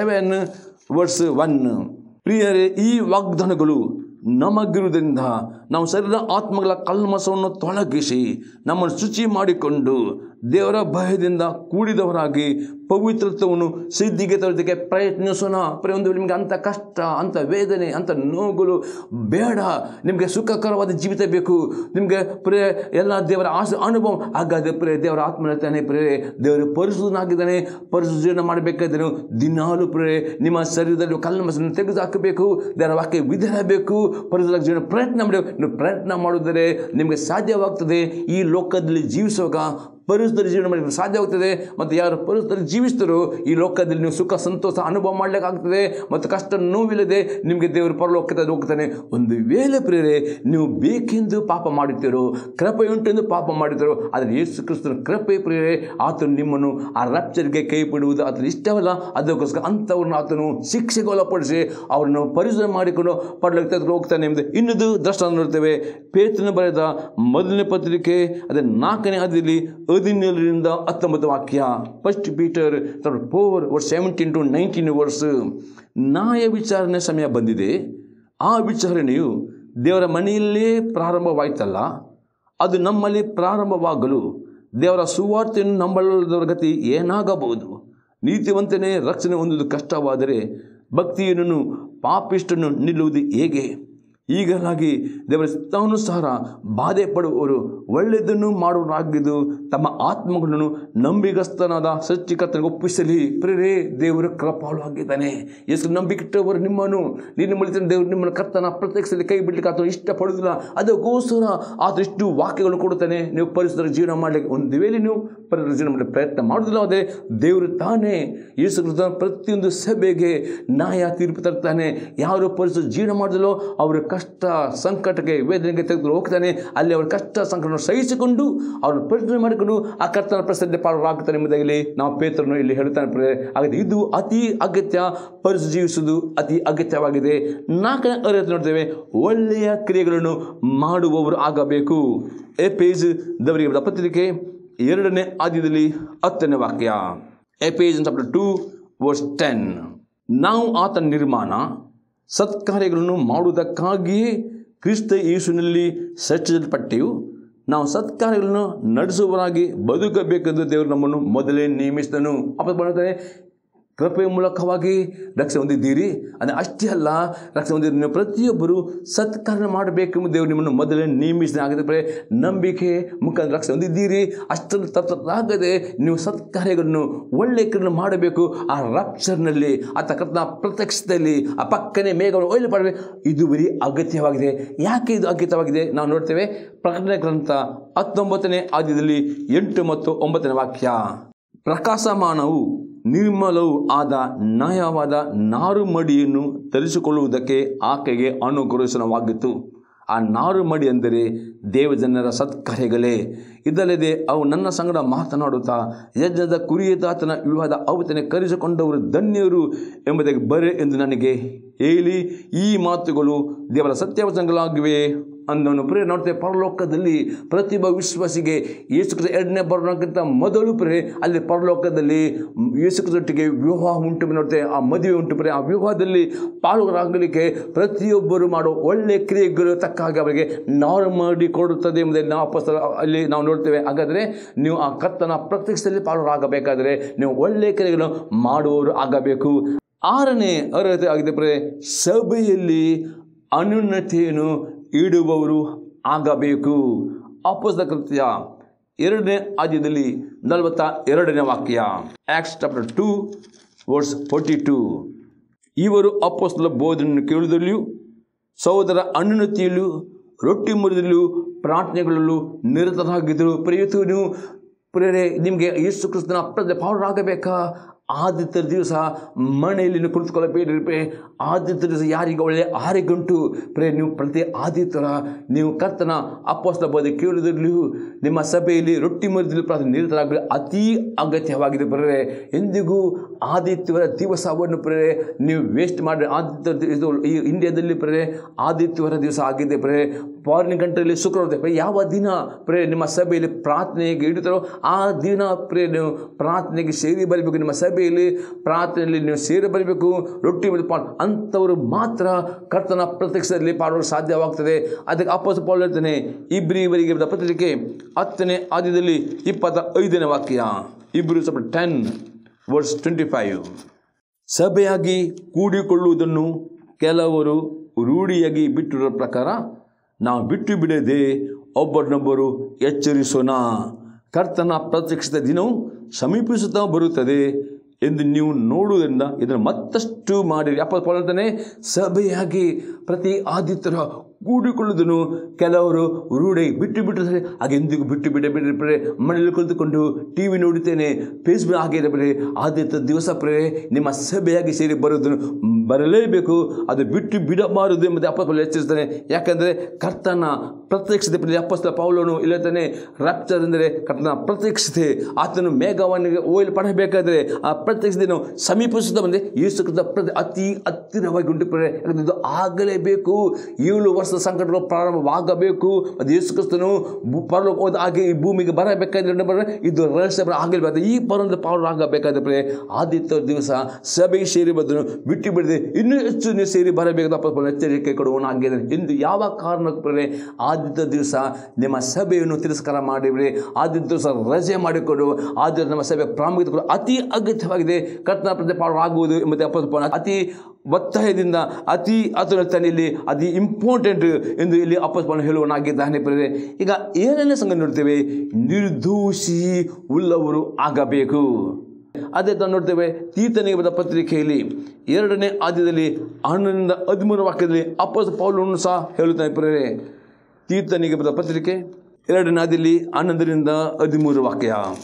7:1. ಪ್ರಿಯರೇ, ಈ ವಾಗ್ದಾನಗಳು ನಮಗಿರುವುದರಿಂದ ನಾವು ಶರೀರ ಆತ್ಮಗಳ ಕಲ್ಮಸವನ್ನು ತೊಲಗಿಸಿ ನಮ್ಮನ್ನು ಶುಚಿ ಮಾಡಿಕೊಂಡು ದೇವರ ಭಯದಿಂದ ಕೂಡಿದವರಾಗಿ ಪವಿತ್ರತ್ವವನ್ನು ಸಿದ್ಧಿಗೆ ತರೋದಕ್ಕೆ ಪ್ರಯತ್ನಿಸೋಣ. ಒಂದು ನಿಮಗೆ ಅಂಥ ಕಷ್ಟ, ಅಂಥ ವೇದನೆ, ಅಂಥ ನೋವುಗಳು ಬೇಡ. ನಿಮಗೆ ಸುಖಕರವಾದ ಜೀವಿತ ಬೇಕು. ನಿಮಗೆ ಎಲ್ಲ ದೇವರ ಅನುಭವ ಹಾಗಾದರೆ ದೇವರ ಆತ್ಮನತಾನೆ ದೇವರು ಪರಿಶುದ್ಧನಾಗಿದ್ದಾನೆ. ಪರಿಶುದ್ಧ ಜೀವನ ಮಾಡಬೇಕಾದ್ರೆ ದಿನಾಲು ನಿಮ್ಮ ಶರೀರದಲ್ಲಿ ಕಲ್ಮಸನ್ನು ತೆಗೆದುಹಾಕಬೇಕು. ದೇವರ ವಾಕ್ಯ ವಿಧೇಯಬೇಕು. ಪರಿಶುದ್ಧ ಜೀವನ ಪ್ರಯತ್ನ ಮಾಡಬೇಕು. ನೀವು ಪ್ರಯತ್ನ ಮಾಡಿದರೆ ನಿಮಗೆ ಸಾಧ್ಯವಾಗ್ತದೆ. ಈ ಲೋಕದಲ್ಲಿ ಜೀವಿಸುವಾಗ ಪರಿಸರದಲ್ಲಿ ಜೀವನ ಮಾಡಲಿಕ್ಕೆ ಸಾಧ್ಯವಾಗ್ತದೆ. ಮತ್ತು ಯಾರು ಪರಿಸರದಲ್ಲಿ ಜೀವಿಸ್ತಾರೋ ಈ ಲೋಕದಲ್ಲಿ ನೀವು ಸುಖ ಸಂತೋಷ ಅನುಭವ ಮಾಡಲಿಕ್ಕಾಗ್ತದೆ. ಮತ್ತು ಕಷ್ಟ ನೋವಿಲ್ಲದೆ ನಿಮಗೆ ದೇವರು ಪರಲೋಕಕ್ಕೆ ಹೋಗ್ತಾನೆ. ಒಂದು ವೇಳೆ ಪ್ರೇರೆ ನೀವು ಬೇಕೆಂದು ಪಾಪ ಮಾಡುತ್ತೀರೋ, ಕೃಪೆ ಉಂಟೆಂದು ಪಾಪ ಮಾಡುತ್ತೀರೋ, ಆದರೆ ಯೇಸು ಕ್ರಿಸ್ತನ ಕೃಪೆ ಪ್ರೇರೆ ಆತನು ನಿಮ್ಮನ್ನು ಆ ರಪ್ಚರ್ಗೆ ಕೈ ಬಿಡುವುದು ಆತನು ಇಷ್ಟವಲ್ಲ. ಅದಕ್ಕೋಸ್ಕರ ಅಂಥವ್ರನ್ನ ಆತನು ಶಿಕ್ಷೆಗೆ ಒಳಪಡಿಸಿ ಅವರನ್ನು ಪರಿಸರ ಮಾಡಿಕೊಂಡು ಪರಲೋಕಕ್ಕೆ ತೆಗೆದುಕೊಂಡು ಹೋಗ್ತಾನೆ ಎಂಬುದು ಇನ್ನೊಂದು ದೃಷ್ಟಾಂತ ನೋಡ್ತೇವೆ. ಪೇತ್ರನು ಬರೆದ 1ನೇ ಪತ್ರಿಕೆ 4ನೇ ಅಧ್ಯಾಯದಲ್ಲಿ 17-19 ವಾಕ್ಯ, 1 Peter 4:17-19. ನ್ಯಾಯ ವಿಚಾರಣೆ ಸಮಯ ಬಂದಿದೆ. ಆ ವಿಚಾರಣೆಯು ದೇವರ ಮನೆಯಲ್ಲೇ ಪ್ರಾರಂಭವಾಯ್ತಲ್ಲ, ಅದು ನಮ್ಮಲ್ಲಿ ಪ್ರಾರಂಭವಾಗಲು ದೇವರ ಸುವಾರ್ತೆಯನ್ನು ನಂಬಲದವರ ಗತಿ ಏನಾಗಬಹುದು? ನೀತಿವಂತನೇ ರಕ್ಷಣೆ ಹೊಂದುವುದು ಕಷ್ಟವಾದರೆ ಭಕ್ತಿಯನ್ನು ಪಾಪಿಷ್ಟನ್ನು ನಿಲ್ಲುವುದು ಹೇಗೆ? ಈಗಲಾಗಿ ದೇವರ ಚಿತ್ತಾನುಸಾರ ಬಾಧೆ ಪಡುವವರು ಒಳ್ಳೆಯದನ್ನು ಮಾಡುವರಾಗಿದ್ದು ತಮ್ಮ ಆತ್ಮಗಳನ್ನು ನಂಬಿಗಸ್ತನಾದ ಸೃಷ್ಟಿಕರ್ತನಿಗೆ ಒಪ್ಪಿಸಲಿ. ಪ್ರೇರೆ ದೇವರು ಕೃಪಾಳು ಆಗಿದ್ದಾನೆ. ಎಷ್ಟು ನಂಬಿಕೆಟ್ಟವರು ನಿಮ್ಮನ್ನು ದೇವರು ನಿಮ್ಮನ್ನು ಕರ್ತನ ಪ್ರತ್ಯಕ್ಷದಲ್ಲಿ ಕೈ ಬಿಡಲಿಕ್ಕೆ ಆತನು ಇಷ್ಟಪಡುವುದಿಲ್ಲ. ಅದಕ್ಕೋಸ್ಕರ ಆತ ಇಷ್ಟು ವಾಕ್ಯಗಳು ಕೊಡುತ್ತಾನೆ. ನೀವು ಪರಿಸರ ಜೀವನ ಮಾಡಲಿಕ್ಕೆ ಒಂದು ವೇಳೆ ನೀವು ಪರಿವರ್ತನೆ ಮಾಡಲು ಪ್ರಯತ್ನ ಮಾಡೋದಿಲ್ಲ. ಆದರೆ ದೇವರು ತಾನೇ ಯೇಸು ಕ್ರಿಸ್ತನ ಪ್ರತಿಯೊಂದು ಸಭೆಗೆ ನ್ಯಾಯ ತೀರ್ಪು ತರ್ತಾನೆ. ಯಾರು ಪರಿಸ್ಥಿತಿ ಜೀವನ ಮಾಡಿದಲೋ ಅವರ ಕಷ್ಟ ಸಂಕಟಕ್ಕೆ ವೇದನೆಗೆ ತೆಗೆದು ಹೋಗ್ತಾನೆ. ಅಲ್ಲಿ ಅವರ ಕಷ್ಟ ಸಂಕಟವನ್ನು ಸಹಿಸಿಕೊಂಡು ಅವ್ರನ್ನ ಪರಿವರ್ತನೆ ಮಾಡಿಕೊಂಡು ಆ ಕರ್ತನ ಪ್ರಸನ್ನ ಪಾಲರಾಗ್ತಾನೆ ಎಂಬುದಾಗಿ ನಾವು ಪೇತ್ರನು ಇಲ್ಲಿ ಹೇಳ್ತಾನೆ. ಹಾಗಾದರೆ ಇದು ಅತಿ ಅಗತ್ಯ, ಪರಿಸ್ಥಿತಿ ಜೀವಿಸುವುದು ಅತಿ ಅಗತ್ಯವಾಗಿದೆ. 4ನೇ ಅರ್ಹತೆ ನೋಡ್ತೇವೆ, ಒಳ್ಳೆಯ ಕ್ರಿಯೆಗಳನ್ನು ಮಾಡುವವರು ಆಗಬೇಕು. ಎಫೆಸದವರಿಗೆ ಬರೆದ ಪತ್ರಿಕೆ 2ನೇ ಅಧ್ಯಾಯದಲ್ಲಿ 10ನೇ ವಾಕ್ಯ. Ephesians chapter 2 verse 10. ನಾವು ಆತನ ನಿರ್ಮಾಣ ಸತ್ಕಾರ್ಯಗಳನ್ನು ಮಾಡುವುದಕ್ಕಾಗಿಯೇ ಕ್ರಿಸ್ತ ಯೇಸುವಿನಲ್ಲಿ ಸೃಷ್ಟಿಸಲ್ಪಟ್ಟೆವು. ನಾವು ಸತ್ಕಾರ್ಯಗಳನ್ನು ನಡೆಸುವವರಾಗಿ ಬದುಕಬೇಕೆಂದು ದೇವರು ನಮ್ಮನ್ನು ಮೊದಲೇ ನೇಮಿಸಿದನು. ಅಪ್ಪ ಕೃಪೆಯ ಮೂಲಕವಾಗಿ ರಕ್ಷಣೆ ಹೊಂದಿದ್ದೀರಿ. ಅಂದರೆ ಅಷ್ಟೇ ಅಲ್ಲ, ರಕ್ಷಣೆ ಹೊಂದಿದ್ದೀರಿ. ನೀವು ಪ್ರತಿಯೊಬ್ಬರು ಸತ್ಕಾರ್ಯ ಮಾಡಬೇಕೆಂಬ ದೇವರು ನಿಮ್ಮನ್ನು ಮೊದಲೇ ನೇಮಿಸಿದ. ಹಾಗಾದರೆ ನಂಬಿಕೆ ಮುಖಾಂತರ ರಕ್ಷಣೆ ಹೊಂದಿದ್ದೀರಿ. ಅಷ್ಟನ್ನು ತಪ್ಪಾಗದೆ ನೀವು ಸತ್ಕಾರ್ಯಗಳನ್ನು ಒಳ್ಳೆಯ ಕ್ರಿಯೆಗಳನ್ನು ಮಾಡಬೇಕು. ಆ ರಕ್ಷಣೆಯಲ್ಲಿ ಅಥವಾ ಕರ್ತನ ಪ್ರತ್ಯಕ್ಷದಲ್ಲಿ ಆ ಪಕ್ಕನೆ ಮೇಘವನ್ನು ಒಳ್ಳೆ ಮಾಡಬೇಕು. ಇದು ಬರೀ ಅಗತ್ಯವಾಗಿದೆ. ಯಾಕೆ ಇದು ಅಗತ್ಯವಾಗಿದೆ ನಾವು ನೋಡ್ತೇವೆ. ಪ್ರಕಟಣೆ ಗ್ರಂಥ 19ನೇ ಅಧ್ಯಾಯದಲ್ಲಿ 8 ಮತ್ತು 9ನೇ ವಾಕ್ಯ. ಪ್ರಕಾಶಮಾನವು ನಿರ್ಮಲವೂ ಆದ ನಯವಾದ ನಾರುಮಡಿಯನ್ನು ಧರಿಸಿಕೊಳ್ಳುವುದಕ್ಕೆ ಆಕೆಗೆ ಅನುಗ್ರಹಿಸವಾಗಿತ್ತು. ಆ ನಾರುಮಡಿ ಅಂದರೆ ದೇವಜನರ ಸತ್ಕಾರ್ಯಗಳೇ. ಇದಲ್ಲದೆ ಅವು ನನ್ನ ಸಂಗಡ ಮಾತನಾಡುತ್ತಾ ಯಜ್ಞದ ಕುರಿಯದಾತನ ವಿವಾದ ಅವತನೆ ಕರೆಸಿಕೊಂಡವರು ಧನ್ಯರು ಎಂಬುದಾಗಿ ಬರೆ ಎಂದು ನನಗೆ ಹೇಳಿ, ಈ ಮಾತುಗಳು ದೇವರ ಸತ್ಯವಚನಗಳಾಗಿವೆ ಅಂದವನು. ಪ್ರಿಯ ನೋಡ್ತೇವೆ, ಪರಲೋಕದಲ್ಲಿ ಪ್ರತಿಯೊಬ್ಬ ವಿಶ್ವಾಸಿಗೆ ಯೇಸು ಕ್ರಿಸ್ತ 2ನೇ ಬರೋಣಕ್ಕಿಂತ ಮೊದಲು ಅಲ್ಲಿ ಪರಲೋಕದಲ್ಲಿ ಯೇಸು ಕ್ರಿಸ್ತೊಟ್ಟಿಗೆ ವಿವಾಹ ಉಂಟು ನೋಡ್ತೇವೆ. ಆ ಮದುವೆ ಉಂಟು. ಆ ವಿವಾಹದಲ್ಲಿ ಪಾಲುಗಾರರಾಗಲಿಕ್ಕೆ ಪ್ರತಿಯೊಬ್ಬರು ಮಾಡೋ ಒಳ್ಳೆಯ ಕ್ರಿಯೆಗಳು ತಕ್ಕ ಹಾಗೆ ಅವರಿಗೆ ನಾರು ಮಾಡಿ ಕೊಡುತ್ತದೆ ಎಂಬುದನ್ನು ನಾವು ಅಲ್ಲಿ ನಾವು ನೋಡ್ತೇವೆ. ಹಾಗಾದರೆ ನೀವು ಆ ಕರ್ತನ ಪ್ರತ್ಯಕ್ಷದಲ್ಲಿ ಪಾಲುಗಾರರಾಗಬೇಕಾದರೆ ನೀವು ಒಳ್ಳೆಯ ಕ್ರಿಯೆಗಳನ್ನು ಮಾಡುವವರು ಆಗಬೇಕು. 6ನೇ ಅರ್ಹತೆ ಆಗಿದೆ ಸಭೆಯಲ್ಲಿ ಅನ್ಯೋನ್ಯತೆಯನ್ನು ಇಡುವವರು ಆಗಬೇಕು. ಅಪೊಸ್ತಲರ ಕೃತ್ಯ 2ನೇ ಅಧ್ಯಾಯದಲ್ಲಿ 42ನೇ ವಾಕ್ಯ. Acts chapter 2 verse 42. ಇವರು ಅಪೊಸ್ತಲರ ಬೋಧನೆಯನ್ನು ಕೇಳುವುದರಲ್ಲಿಯೂ ಸಹೋದರ ಅನ್ಯೋನ್ಯತೆಯಲ್ಲೂ ರೊಟ್ಟಿ ಮುರಿದಲ್ಲೂ ಪ್ರಾರ್ಥನೆಗಳಲ್ಲೂ ನಿರತರಾಗಿದ್ದರು. ಪ್ರಿಯರು, ನಿಮಗೆ ಯೇಸು ಕ್ರಿಸ್ತನ ಪಾಲುಗಾರರಾಗಬೇಕಾ? ಆದಿತ್ಯ ದಿವಸ ಮನೆಯಲ್ಲಿ ಕುಳಿತುಕೊಳ್ಳಬೇಡ್ರಿ. ಆದಿತ್ಯ ದಿವಸ ಯಾರಿಗೆ ಒಳ್ಳೆಯ ಆರೋಗ್ಯ ನೀವು ಪ್ರತಿ ಆದಿತ್ಯರ ನೀವು ಕರ್ತನ ಅಪೊಸ್ತಲರ ಬೋಧನೆ ಕೇಳುವುದರಲ್ಲಿಯೂ ನಿಮ್ಮ ಸಭೆಯಲ್ಲಿ ರೊಟ್ಟಿ ಮುರಿದಲ್ಲೂ ಪ್ರಾರ್ಥನೆ ನಿರತರಾಗಲಿ ಅತೀ ಅಗತ್ಯವಾಗಿದೆ. ಎಂದಿಗೂ ಆದಿತ್ಯವರ ದಿವಸವನ್ನು ನೀವು ವೇಸ್ಟ್ ಮಾಡಿ. ಆದಿತ್ಯ ಈ ಇಂಡಿಯಾದಲ್ಲಿ ಆದಿತ್ಯವರ ದಿವಸ ಆಗಿದೆ. ಫಾರಿನ್ ಕಂಟ್ರಿಯಲ್ಲಿ ಶುಕ್ರವಾರ ಯಾವ ದಿನ ನಿಮ್ಮ ಸಭೆಯಲ್ಲಿ ಪ್ರಾರ್ಥನೆಗೆ ಇಡುತ್ತಾರೋ ಆ ದಿನ ನೀವು ಪ್ರಾರ್ಥನೆಗೆ ಸೇರಿ ಬರಬೇಕು. ನಿಮ್ಮ ಸಭೆಯಲ್ಲಿ ಪ್ರಾರ್ಥನೆಯಲ್ಲಿ ನೀವು ಸೇರಿ ಬರಬೇಕು. ರೊಟ್ಟಿ ಅಂಥವರು ಮಾತ್ರ ಕರ್ತನ ಪ್ರತ್ಯಕ್ಷದಲ್ಲಿ ಪಾಲ್ಗೊಳ್ಳಲು ಸಾಧ್ಯವಾಗ್ತದೆ. ಅದಕ್ಕೆ ಅಪೊಸ್ತಲ ಪೌಲ ಹೇಳ್ತಾನೆ, ಇಬ್ರಿಯವರಿಗೆ ಬರೆದ ಪತ್ರಿಕೆ 10ನೇ ಅಧ್ಯಾಯದಲ್ಲಿ 25ನೇ ವಾಕ್ಯ. ಇಬ್ರಿಯರ್ಸ್ 10 ವರ್ಸ್ 25. ಸಭೆಯಾಗಿ ಕೂಡಿಕೊಳ್ಳುವುದನ್ನು ಕೆಲವರು ರೂಢಿಯಾಗಿ ಬಿಟ್ಟಿರೋ ಪ್ರಕಾರ ನಾವು ಬಿಟ್ಟು ಬಿಡದೆ ಒಬ್ಬರನ್ನೊಬ್ಬರು ಎಚ್ಚರಿಸೋಣ. ಕರ್ತನ ಪ್ರತ್ಯಕ್ಷದ ದಿನವು ಸಮೀಪಿಸುತ್ತಾ ಬರುತ್ತದೆ ಎಂದು ನೀವು ನೋಡುವುದರಿಂದ ಇದನ್ನು ಮತ್ತಷ್ಟು ಮಾಡಿರಿ. ಅಪೊಸ್ತಲ ಪೌಲ ಹೇಳ್ತಾನೆ, ಸಭೆಯಾಗಿ ಪ್ರತಿ ಆದಿತ್ಯರ ಕೂಡಿಕೊಳ್ಳುವುದನ್ನು ಕೆಲವರು ರೂಢಿ ಬಿಟ್ಟರೆ ಹಾಗೆಂದಿಗೂ ಬಿಟ್ಟು ಬಿಡಬೇಡಿ. ಮನೆಯಲ್ಲಿ ಕುಳಿತುಕೊಂಡು TV ನೋಡುತ್ತೇನೆ, ಫೇಸ್ಬುಕ್ ಆಗಿದೆ ಆದಿತ್ಯ ದಿವಸ ನಿಮ್ಮ ಸಭೆಯಾಗಿ ಸೇರಿ ಬರುವುದನ್ನು ಬರಲೇಬೇಕು. ಅದು ಬಿಟ್ಟು ಬಿಡಬಾರದು ಎಂಬುದು ಅಪೊಸ್ತಲ ಎಚ್ಚರಿಸ್ತಾನೆ. ಯಾಕಂದರೆ ಕರ್ತನ ಪ್ರತ್ಯಕ್ಷತೆ ಅಪೊಸ್ತಲ ಪೌಲನು ಇಲ್ಲತಾನೆ ರಾಪ್ಚರ್ ಅಂದರೆ ಕರ್ತನ ಪ್ರತ್ಯಕ್ಷತೆ. ಆತನು ಮೇಘವನಿಗೆ ಓಯ್ಲು ಪಡಬೇಕಾದ್ರೆ ಆ ಪ್ರತ್ಯಕ್ಷತೆ ನಾವು ಸಮೀಪಿಸುತ್ತಾ ಬಂದರೆ ಯೇಸು ಕ್ರಿಸ್ತ ಅತಿ ಹತ್ತಿರವಾಗಿ ಉಂಟು. ಯಾಕಂದರೆ ಇದು ಆಗಲೇಬೇಕು. 7 ವರ್ಷ ಸಂಕಟಗಳು ಪ್ರಾರಂಭವಾಗಬೇಕು. ಅದು ಯೇಸು ಕ್ರಿಸ್ತನು ಪರಲೋಕ ಹೋದ ಹಾಗೆ ಈ ಭೂಮಿಗೆ ಬರಬೇಕಾದ್ರೆ ಇದು ರಹಸ್ಯ ಆಗಲೇಬೇಕು. ಈ ಪರಲೋಕದ ಪಾಲುಗಾರರಾಗಬೇಕಾದ್ರೆ ಆದಿತ್ಯ ದಿವಸ ಸಭೆ ಸೇರಿ ಬಂದನು ಬಿಟ್ಟು ಬಿಡದೆ ಇನ್ನೂ ಹೆಚ್ಚು ನೀವು ಸೇರಿ ಬರಬೇಕು ಎಚ್ಚರಿಕೆ ಕೊಡುವನಾಗಿದ್ದಾನೆ ಎಂದು ಯಾವ ಕಾರಣಕ್ಕೂ ಆದಿತ್ಯ ದಿವಸ ನಿಮ್ಮ ಸಭೆಯನ್ನು ತಿರಸ್ಕಾರ ಮಾಡಿಬಿಡಿ. ಆದಿತ್ಯ ದಿವಸ ರಜೆ ಮಾಡಿಕೊಂಡು ಆದಿತ್ಯ ನಮ್ಮ ಸಭೆ ಪ್ರಾಮುಖ್ಯತೆ ಕೊಡು ಅತಿ ಅಗತ್ಯವಾಗಿದೆ. ಕರ್ತನ ಪ್ರತಿ ಪಾಲುಗಾರರಾಗುವುದು ಎಂಬುದೇ ಅತಿ ಒತ್ತಾಯದಿಂದ ಅತಿ ಇಲ್ಲಿ ಅತಿ ಇಂಪಾರ್ಟೆಂಟ್ ಎಂದು ಇಲ್ಲಿ ಅಪೊಸ್ತಲನು ಹೇಳುವನಾಗಿದ್ದಾನೆ. ಈಗ ಏನೆಲ್ಲ ಸಂಗತಿ ನೋಡ್ತೇವೆ, ನಿರ್ದೋಷಿ ಉಳ್ಳವರು ಆಗಬೇಕು. ಅದೇ ತಾನು ನೋಡ್ತೇವೆ ತೀತನಿಗೆ ಬರೆದ ಪತ್ರಿಕೆಯಲ್ಲಿ 2ನೇ ಅಧ್ಯಾಯದಲ್ಲಿ 11ರಿಂದ 13 ವಾಕ್ಯದಲ್ಲಿ ಅಪೊಸ್ತಲ ಪೌಲನು ಸಹ ಹೇಳುತ್ತಾನೆ. ತೀತನಿಗೆ ಬರೆದ ಪತ್ರಿಕೆ 2ನೇ ಅಧ್ಯಾಯದಲ್ಲಿ 11ರಿಂದ 13 ವಾಕ್ಯ.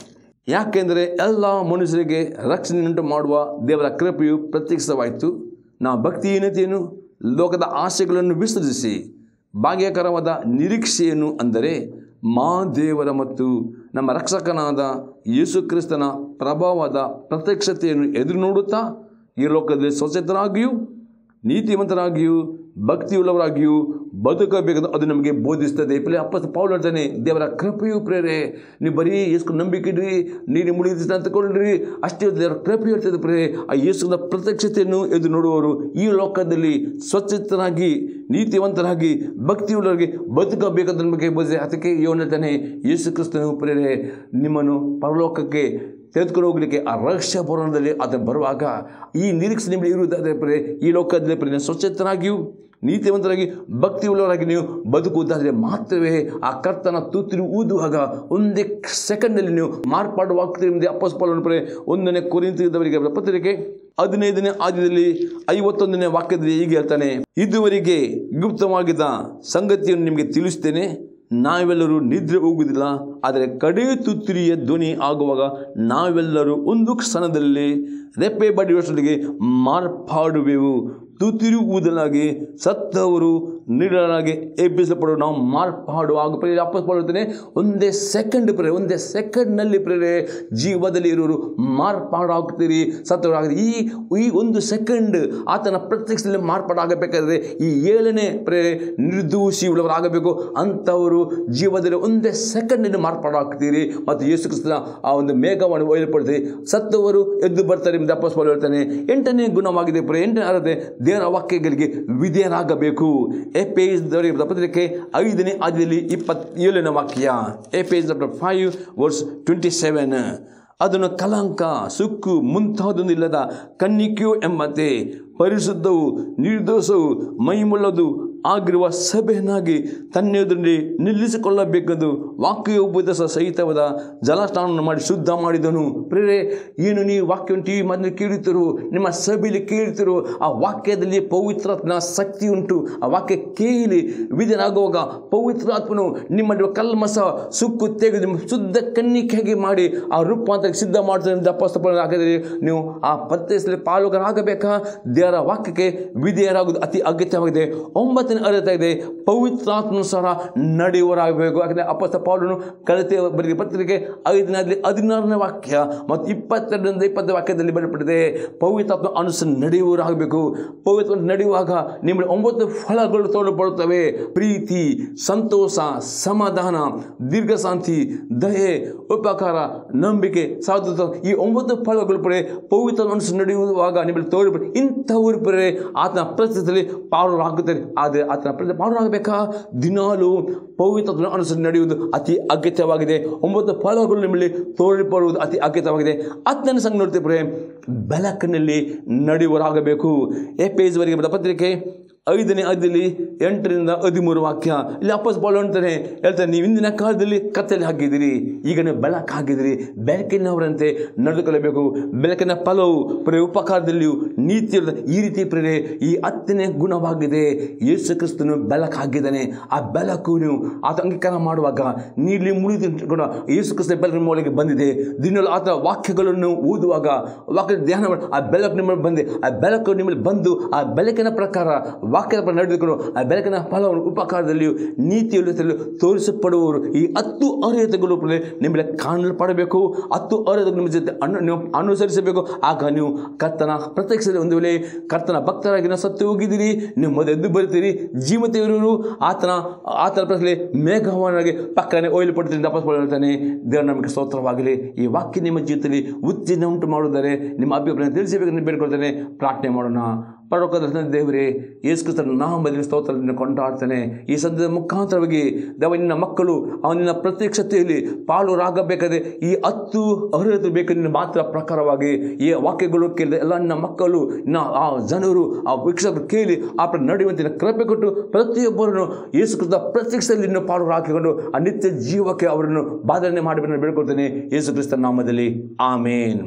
ಯಾಕೆಂದರೆ ಎಲ್ಲ ಮನುಷ್ಯರಿಗೆ ರಕ್ಷಣೆಯುಂಟು ಮಾಡುವ ದೇವರ ಕೃಪೆಯು ಪ್ರತ್ಯಕ್ಷವಾಯಿತು. ನಾವು ಭಕ್ತಿಹೀನತೆಯನ್ನು ಲೋಕದ ಆಸೆಗಳನ್ನು ವಿಸರ್ಜಿಸಿ ಭಾಗ್ಯಕರವಾದ ನಿರೀಕ್ಷೆಯನ್ನು, ಅಂದರೆ ದೇವರ ಮತ್ತು ನಮ್ಮ ರಕ್ಷಕನಾದ ಯೇಸು ಕ್ರಿಸ್ತನ ಪ್ರಭಾವದ ಪ್ರತ್ಯಕ್ಷತೆಯನ್ನು ಎದುರು ನೋಡುತ್ತಾ ಈ ಲೋಕದಲ್ಲಿ ಸ್ವಚ್ಛತರಾಗಿಯೂ ನೀತಿವಂತರಾಗಿಯೂ ಭಕ್ತಿಯುಳ್ಳವರಾಗಿಯೂ ಬದುಕಬೇಕಂತ ಅದು ನಮಗೆ ಬೋಧಿಸ್ತದೆ. ಅಪ್ಪಸ್ತಲ ಪೌಲನು ಹೇಳ್ತಾನೆ, ದೇವರ ಕೃಪೆಯು ಪ್ರೇರೆ, ನೀವು ಬರೀ ಯೇಸು ನಂಬಿಕೆ ಇಡ್ರಿ, ನೀರು ಮುಳುಗಿದ ಅಂತಕೊಂಡ್ರಿ ಅಷ್ಟೇ. ದೇವರ ಕೃಪೆ ಹೇಳ್ತದೆ ಪ್ರೇರೆ. ಆ ಯೇಸುವಿನ ಪ್ರತ್ಯಕ್ಷತೆಯನ್ನು ಎದುರು ನೋಡುವವರು ಈ ಲೋಕದಲ್ಲಿ ಸ್ವಚ್ಛತರಾಗಿ ನೀತಿವಂತರಾಗಿ ಭಕ್ತಿಯುಳ್ಳವರಿಗೆ ಬದುಕಬೇಕಂತ ನಮಗೆ ಬೋಧಿಸಿದೆ. ಅದಕ್ಕೆ ಇವನು ಹೇಳ್ತಾನೆ, ಯೇಸು ಕ್ರಿಸ್ತನು ಪ್ರೇರೆ ನಿಮ್ಮನ್ನು ಪರಲೋಕಕ್ಕೆ ತೆಗೆದುಕೊಂಡು ಹೋಗಲಿಕ್ಕೆ ಆ ರಹಸ್ಯ ಪುರಾಣದಲ್ಲಿ ಅದನ್ನು ಬರುವಾಗ ಈ ನಿರೀಕ್ಷೆ ನಿಮಗೆ ಇರುವುದಾದರೆ ಪ್ರೇರೆ ಈ ಲೋಕದಲ್ಲಿ ಪ್ರೇರೆ ಸ್ವಚ್ಛತರಾಗಿಯೂ ನೀತಿವಂತರಾಗಿ ಭಕ್ತಿಯುಳ್ಳವರಾಗಿ ನೀವು ಬದುಕುವುದಾದರೆ ಮಾತ್ರವೇ ಆ ಕರ್ತನ ತುತ್ತಿರು ಊದುವಾಗ ಒಂದೇ ಸೆಕೆಂಡಲ್ಲಿ ನೀವು ಮಾರ್ಪಾಡುವಾಗ್ತೀರಿ ಎಂಬುದೇ ಅಪೊಸ್ತಲ ಪೌಲನು ಪ್ರೇರೆ 1ನೇ ಕೊರಿಂಥದವರಿಗೆ ಪತ್ರಿಕೆ 15ನೇ ಅಧ್ಯಾಯದಲ್ಲಿ 51ನೇ ವಾಕ್ಯದಲ್ಲಿ ಹೀಗೆ ಹೇಳ್ತಾನೆ, ಇದುವರೆಗೆ ಗುಪ್ತವಾಗಿದ್ದ ಸಂಗತಿಯನ್ನು ನಿಮಗೆ ತಿಳಿಸ್ತೇನೆ, ನಾವೆಲ್ಲರೂ ನಿದ್ರೆ ಹೋಗುವುದಿಲ್ಲ, ಆದರೆ ಕಡೆ ತುತ್ತೂರಿಯ ಧ್ವನಿ ಆಗುವಾಗ ನಾವೆಲ್ಲರೂ ಒಂದು ಕ್ಷಣದಲ್ಲಿ ರೆಪ್ಪೆ ಬಡಿಯುವಷ್ಟೊತ್ತಿಗೆ ಮಾರ್ಪಾಡುವೆವು. ತುತ್ತೂರಿ ಊದಲಾಗಿ ಸತ್ತವರು ನೀಡಲಾಗಿ ಎಬ್ಬಿಸಲ್ಪಡುವ ನಾವು ಮಾರ್ಪಾಡುವಾಗ ಅಪ್ಪಸ್ಪಡುತ್ತೇನೆ. ಒಂದೇ ಸೆಕೆಂಡ್ನಲ್ಲಿ ಪ್ರೇರೆ ಜೀವದಲ್ಲಿ ಇರೋರು ಮಾರ್ಪಾಡಾಗ್ತೀರಿ, ಸತ್ತವರಾಗ್ತೀರಿ. ಈ ಒಂದು ಸೆಕೆಂಡ್ ಆತನ ಪ್ರತ್ಯಕ್ಷದಲ್ಲಿ ಮಾರ್ಪಾಡಾಗಬೇಕಾದ್ರೆ ಈ 7ನೇ ಪ್ರೇರೆ ನಿರ್ದೋಷಿ ಉಳ್ಳವರಾಗಬೇಕು. ಅಂಥವರು ಜೀವದಲ್ಲಿ ಒಂದೇ ಸೆಕೆಂಡಿನ ಮಾರ್ಪಾಡಾಗ್ತೀರಿ ಮತ್ತು ಯೇಸು ಕ್ರಿಸ್ತನ ಆ ಒಂದು ಮೇಘವನ್ನು ಒಯ್ಯಲ್ಪಡ್ತೀರಿ, ಸತ್ತವರು ಎದ್ದು ಬರ್ತಾರೆ ಎಂದು ಅಪೊಸ್ತಲ ಹೇಳ್ತಾನೆ. 8ನೇ ಗುಣವಾಗಿದೆ ಪ್ರೇರೆ, 8ನೇ ಅರ್ಹತೆ ದೇವರ ವಾಕ್ಯಗಳಿಗೆ ವಿಧೇಯರಾಗಬೇಕು. ಎಫೆಸದವರಿಗೆ ಪತ್ರಿಕೆ 5ನೇ ಅಧ್ಯಾಯದಲ್ಲಿ 27ನೇ ವಾಕ್ಯ, ಎಫೆಸ 5:27, ಅದನ್ನು ಕಲಂಕ ಸುಕ್ಕು ಮುಂತಾದೊಂದಿಲ್ಲದ ಕನ್ನಿಕೆಯು ಎಂಬಂತೆ ಪರಿಶುದ್ಧವು ನಿರ್ದೋಷವು ಮೈಮುಳ್ಳದು ಆಗಿರುವ ಸಭೆಯನ್ನಾಗಿ ತನ್ನೆದುರಲ್ಲಿ ನಿಲ್ಲಿಸಿಕೊಳ್ಳಬೇಕೆಂದು ವಾಕ್ಯ ಉಪದೇಶ ಸಹಿತವಾದ ಜಲಸ್ನಾನವನ್ನು ಮಾಡಿ ಶುದ್ಧ ಮಾಡಿದನು. ಪ್ರೇರೆ, ಏನು ನೀವು ವಾಕ್ಯವನ್ನು ಟಿವಿ ಮಾಧ್ಯಮದಲ್ಲಿ ಕೇಳುತ್ತೀರೋ, ನಿಮ್ಮ ಸಭೆಯಲ್ಲಿ ಕೇಳುತ್ತೀರೋ, ಆ ವಾಕ್ಯದಲ್ಲಿ ಪವಿತ್ರಾತ್ಮನ ಶಕ್ತಿ ಉಂಟು. ಆ ವಾಕ್ಯ ಕೇಳಿ ವಿಧೇಯರಾಗುವಾಗ ಪವಿತ್ರಾತ್ಮನು ನಿಮ್ಮಲ್ಲಿ ಕಲ್ಮಸ ಸುಕ್ಕು ತೆಗೆದು ನಿಮ್ಮ ಶುದ್ಧ ಕನ್ನಿಕೆಯಾಗಿ ಮಾಡಿ ಆ ರೂಪಾಂತರಕ್ಕೆ ಸಿದ್ಧ ಮಾಡ್ತಾರೆ. ಅಪೊಸ್ತಲ ಹಾಕಿದರೆ ನೀವು ಆ ಪ್ರತ್ಯೇಕದಲ್ಲಿ ಪಾಲುಗಾರಾಗಬೇಕಾ? ದೇವರ ವಾಕ್ಯಕ್ಕೆ ವಿಧೇಯರಾಗುವುದು ಅತಿ ಅಗತ್ಯವಾಗಿದೆ. 9ನೇ ಅರ್ಹತೆ ಇದೆ, ಪವಿತ್ರಾತ್ಮನುಸಾರ ನಡೆಯುವರಾಗಬೇಕು. ಯಾಕಂದರೆ ಅಪೊಸ್ತಲ ಪೌಲನು ಗಲಾತ್ಯ ಬರೆದ ಪತ್ರಿಕೆ 5ನೇ ಅಧ್ಯಾಯ 16ನೇ ವಾಕ್ಯ ಮತ್ತು 22ರಿಂದ 20 ವಾಕ್ಯದಲ್ಲಿ ಬರೆಯಲ್ಪಟ್ಟಿದೆ, ಪವಿತ್ರಾತ್ಮ ಅನುಸಾರ ನಡೆಯುವರಾಗಬೇಕು. ಪವಿತ್ರ ನಡೆಯುವಾಗ ನಿಮಗೆ 9 ಫಲಗಳು ತೋರಿಬರುತ್ತವೆ: ಪ್ರೀತಿ, ಸಂತೋಷ, ಸಮಾಧಾನ, ದೀರ್ಘಶಾಂತಿ, ದಯೆ, ಉಪಕಾರ, ನಂಬಿಕೆ, ಸಾಧುತ್ವ. ಈ 9 ಫಲಗಳು ಪವಿತ್ರ ಅನುಸಾರ ನಡೆಯುವಾಗ ನಿಮಗೆ ತೋರಿಬರು. ಇಂಥವರು ಆತನ ಪ್ರಸ್ತುತದಲ್ಲಿ ಪಾಲುರಾಗುತ್ತಾರೆ. ಆದರೆ ಆತನ ಪ್ರತಿ ಪಾಲುರಾಗಬೇಕಾ? ದಿನಾಲು ಪವಿತ್ರ ಅನುಸಾರ ನಡೆಯುವುದು ಅತಿ ಅಗತ್ಯವಾಗಿದೆ. 9 ಫಲಗಳು ನಿಮ್ಮಲ್ಲಿ ತೋರಿಬರುವುದು ಅತಿ ಅಗತ್ಯವಾಗಿದೆ. 10ನೇ ಸಂಘ ನೋಡ್ತೇವೆ, ಬೆಳಕಿನಲ್ಲಿ ನಡೆಯುವರಾಗಬೇಕು. ಎಫೆಸದವರಿಗೆ ಬರೆದ ಪತ್ರಿಕೆ 5ನೇ ಅಧ್ಯಾಯದಲ್ಲಿ 8ರಿಂದ 13 ವಾಕ್ಯ. ಇಲ್ಲಿ ಅಪೊಸ್ತಲ ಪೌಲನು ಹೇಳ್ತಾನೆ, ನೀವು ಇಂದಿನ ಕಾಲದಲ್ಲಿ ಕತ್ತಲೆ ಹಾಕಿದ್ದೀರಿ, ಈಗ ನೀವು ಬೆಳಕು ಹಾಕಿದಿರಿ, ಬೆಳಕಿನವರಂತೆ ನಡೆದುಕೊಳ್ಳಬೇಕು. ಬೆಳಕಿನ ಫಲವು ಉಪಕಾರದಲ್ಲಿಯೂ ನೀತಿ ಈ ರೀತಿ ಪ್ರೇರೆ ಈ 10ನೇ ಗುಣವಾಗಿದೆ. ಯೇಸು ಕ್ರಿಸ್ತನು ಬೆಳಕು ಹಾಕಿದ್ದಾನೆ. ಆ ಬೆಳಕು ನೀವು ಆತ ಅಂಗೀಕಾರ ಮಾಡುವಾಗ ನೀಲಿ ಮುಳಿದು ಯೇಸು ಕ್ರಿಸ್ತ ಬೆಳಕಿನ ಮೂಲಕ ಬಂದಿದೆ. ದಿನವೂ ಆತ ವಾಕ್ಯಗಳನ್ನು ಓದುವಾಗ ವಾಕ್ಯ ಧ್ಯಾನ ಮಾಡಿ ಆ ಬೆಳಕು ನಿಮ್ಮಲ್ಲಿ ಬಂದೆ. ಆ ಬೆಳಕು ನಿಮ್ಮಲ್ಲಿ ಬಂದು ಆ ಬೆಳಕಿನ ಪ್ರಕಾರ ವಾಕ್ಯದ ನಡೆದುಕೊಂಡು ಆ ಬೆಳಕಿನ ಫಲವನ್ನು ಉಪಕಾರದಲ್ಲಿಯೂ ನೀತಿಯಲ್ಲಿ ತೋರಿಸಲ್ಪಡುವವರು. ಈ 10 ಅರ್ಹತೆಗಳು ನಿಮ್ಮಲ್ಲಿ ಕಾಣಲ್ಪಡಬೇಕು. 10 ಅರ್ಹತೆಗಳು ನಿಮ್ಮ ಜೊತೆ ನೀವು ಅನುಸರಿಸಬೇಕು. ಆಗ ನೀವು ಕರ್ತನ ಪ್ರತ್ಯಕ್ಷದಲ್ಲಿ ಒಂದು ವೇಳೆ ಕರ್ತನ ಭಕ್ತರಾಗಿ ನಾವು ಸತ್ತು ಹೋಗಿದ್ದೀರಿ, ನೀವು ಮೊದಲು ಎದ್ದು ಬರ್ತೀರಿ. ಜೀವತೆಯವರು ಆತನ ಪ್ರಶ್ನೆ ಮೇಘವನಾಗಿ ಪಕ್ಕನೆ ಒಯ್ಯಲ್ಪಡ್ತೀನಿ. ಅಪೊಸ್ತಲ ಹೇಳ್ತಾನೆ, ದೇವರ ನಮಗೆ ಸ್ತೋತ್ರವಾಗಲಿ. ಈ ವಾಕ್ಯ ನಿಮ್ಮ ಜೀವಿತದಲ್ಲಿ ಉತ್ತೇಜನ ಉಂಟು ಮಾಡುವುದರೆ ನಿಮ್ಮ ಅಭಿಪ್ರಾಯ ತಿಳಿಸಬೇಕಂತ ಬೇಡ್ಕೊಳ್ತೇನೆ. ಪ್ರಾರ್ಥನೆ ಮಾಡೋಣ. ಪರಲೋಕದ ದೇವರೇ, ಯೇಸು ಕ್ರಿಸ್ತನ ನಾಮದಲ್ಲಿ ಸ್ತೋತ್ರದಿಂದ ಕೊಂಡಾಡ್ತಾನೆ. ಈ ಸದ್ಯದ ಮುಖಾಂತರವಾಗಿ ದೇವ ನಿನ್ನ ಮಕ್ಕಳು ಅವನಿನ ಪ್ರತ್ಯಕ್ಷತೆಯಲ್ಲಿ ಪಾಲುರಾಗಬೇಕಾದ್ರೆ ಈ 10 ಅರ್ಹತೆ ಬೇಕು. ನಿನ್ನ ಮಾತ್ರ ಪ್ರಕಾರವಾಗಿ ಈ ವಾಕ್ಯಗಳು ಕೇಳಿದ ಎಲ್ಲ ನಿನ್ನ ಮಕ್ಕಳು ಆ ಜನರು ಆ ವೀಕ್ಷಕರು ಕೇಳಿ ಆ ನಡೆಯುವಂತೆ ಕೃಪೆ ಕೊಟ್ಟು ಪ್ರತಿಯೊಬ್ಬರನ್ನು ಯೇಸು ಕ್ರಿಸ್ತ ಪ್ರತ್ಯಕ್ಷದಲ್ಲಿ ನಿನ್ನ ಪಾಲುರಾಕಿಕೊಂಡು ಆ ನಿತ್ಯ ಜೀವಕ್ಕೆ ಅವರನ್ನು ಬಾಧನೆ ಮಾಡಬೇಕು ಬೇಡ್ಕೊಳ್ತೇನೆ. ಯೇಸು ಕ್ರಿಸ್ತನ ನಾಮದಲ್ಲಿ ಆಮೇನ್.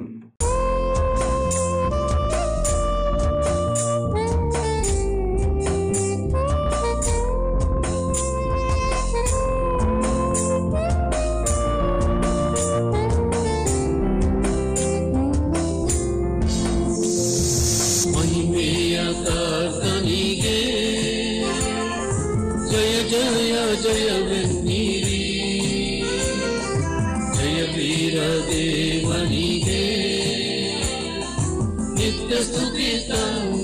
ಜಯವೆನ್ನಿರಿ. ಜಯ ವೀರ ದೇವನಿಗೆ ನಿತ್ಯ ಸ್ತುತಿ